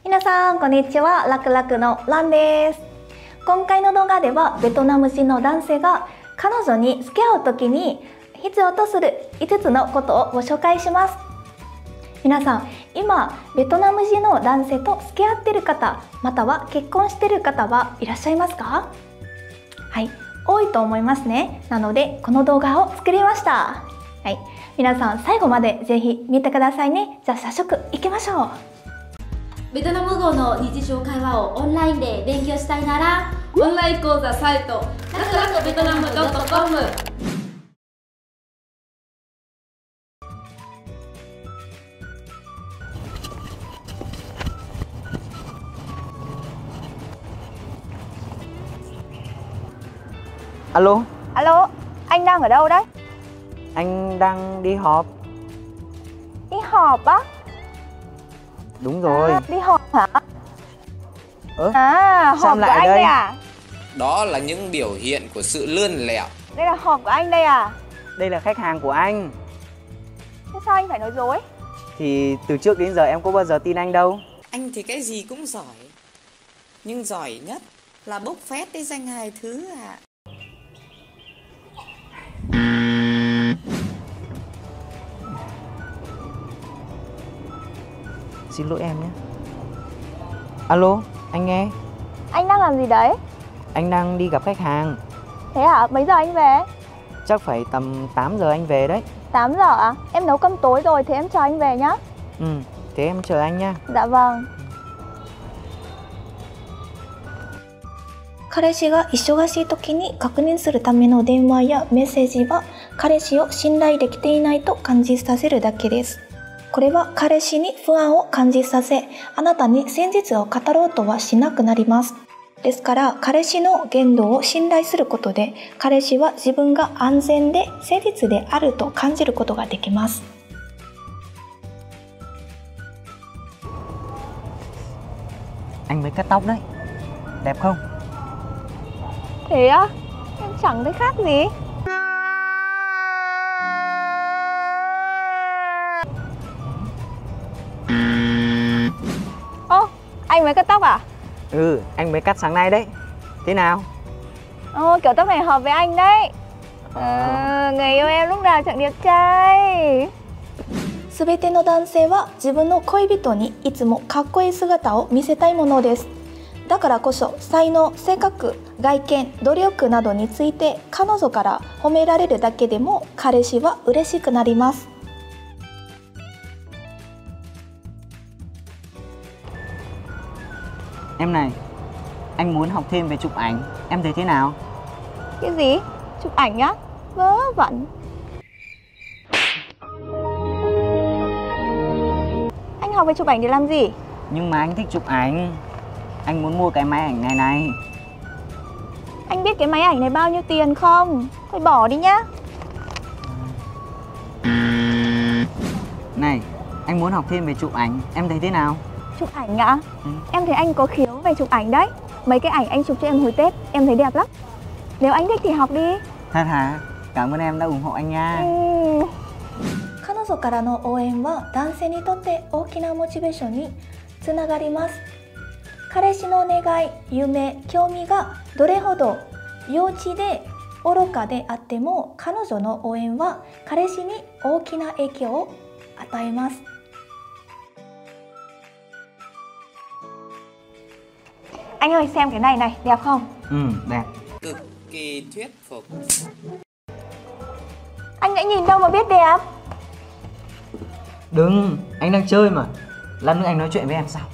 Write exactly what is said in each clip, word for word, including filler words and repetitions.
皆さんこんにちは、ラクラクのランです。今回の動画ではベトナム人の男性が彼女に付き合う時に必要とするいつつのことをご紹介します。皆さん、今ベトナム人の男性と付き合っている方、または結婚している方はいらっしゃいますか？はい、多いと思いますね。なのでこの動画を作りました。はい、皆さん最後までぜひ見てくださいね。じゃあ早速行きましょう。 ベトナム語の日常会話をオンラインで勉強したいなら、オンライン講座サイトラクラクベトナムドットコム。 Alo, Alo, anh đang ở đâu đấy? anh đang đi họp. Đi họp á? Đúng rồi. À, đi họp hả? Ơ, À, sao họp lại của ở anh đây? đây à? Đó là những biểu hiện của sự lươn lẹo. Đây là họp của anh đây à? Đây là khách hàng của anh. Thế sao anh phải nói dối? Thì từ trước đến giờ em có bao giờ tin anh đâu. Anh thì cái gì cũng giỏi, nhưng giỏi nhất là bốc phét với danh hài thứ ạ. Xin lỗi em nhé. Alo, anh nghe. Anh đang làm gì đấy? Anh đang đi gặp khách hàng. Thế hả? Mấy giờ anh về? Chắc phải tầm tám giờ anh về đấy. tám giờ à? Em nấu cơm tối rồi, thế em chờ anh về nhá. Ừ, thế em chờ anh nha. Dạ vâng. 彼氏が忙しい時に確認するための電話やメッセージは彼氏を信頼できていないと感じさせるだけです。これは彼氏に不安を感じさせ、あなたに真実を語ろうとはしなくなります。ですから彼氏の言動を信頼することで、彼氏は自分が安全で誠実であると感じることができます。 Anh mới cắt tóc đấy. Đẹp không? Thế á? Em chẳng thấy khác gì. Ô, anh mới cắt tóc à? Ừ, anh mới cắt sáng nay đấy. Thế nào? Ô, kiểu tóc này hợp với anh đấy. À, người yêu em lúc nào chẳng đẹp trai. すべての男性は自分の恋人にいつもかっこいい姿を見せたいものです。だからこそ才能、性格、外見、努力などについて彼女から褒められるだけでも彼氏は嬉しくなります。 Em này, anh muốn học thêm về chụp ảnh. Em thấy thế nào? Cái gì? Chụp ảnh á? Vớ vẩn. Anh học về chụp ảnh để làm gì? Nhưng mà anh thích chụp ảnh. Anh muốn mua cái máy ảnh này này. Anh biết cái máy ảnh này bao nhiêu tiền không? Thôi bỏ đi nhá. Này, anh muốn học thêm về chụp ảnh. Em thấy thế nào? Chụp ảnh ạ? Ừ. Em thấy anh có khiếu về chụp ảnh đấy. Mấy cái ảnh anh chụp cho em hồi Tết em thấy đẹp lắm. Nếu anh thích thì học đi. Thật hả? Cảm ơn em đã ủng hộ anh nha. Ừ. 彼女からの応援は男性にとって大きなモチベーションにつながります。彼氏の願い、夢、興味がどれほど幼稚で愚かであっても、彼女の応援は彼氏に大きな影響を与えます。Anh ơi, xem cái này này, đẹp không? Ừ, đẹp. Cực kỳ thuyết phục. Anh đã nhìn đâu mà biết đẹp? Đừng, anh đang chơi mà. Lát nữa anh nói chuyện với em sau.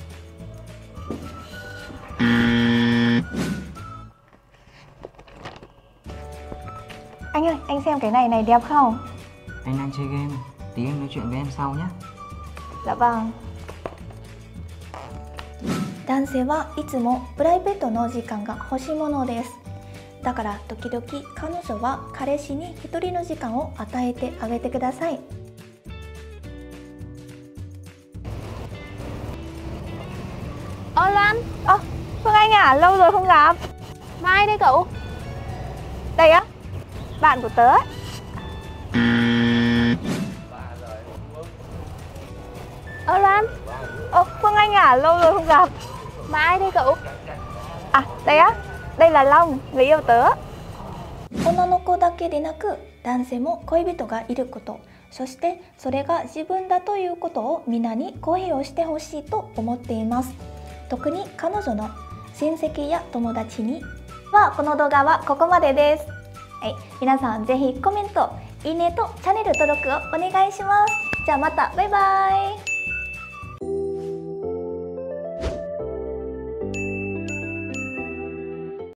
Anh ơi, anh xem cái này này đẹp không? Anh đang chơi game. Tí em nói chuyện với em sau nhé. Dạ vâng. 男性はいつもプライベートの時間が欲しいものです。だから時々彼女は彼氏に一人の時間を与えてあげてください。Ơ Lan, ơ, Phương Anh à, lâu rồi không gặp. Mai đây cậu. Đây á, bạn của tớ ấy. Ơ Lan, Ô, Phương Anh à, lâu rồi không gặp. Mà ai đây cậu? À, đây á, đây là Long, người yêu tớ. 女の子だけでなく男性も恋人がいること、そしてそれが自分だということを皆に公表してほしいと思っています。特に彼女の親戚や友達には。この動画はここまでです。はい、皆さんぜひコメント、いいねとチャンネル登録をお願いします。じゃあまた、バイバイ。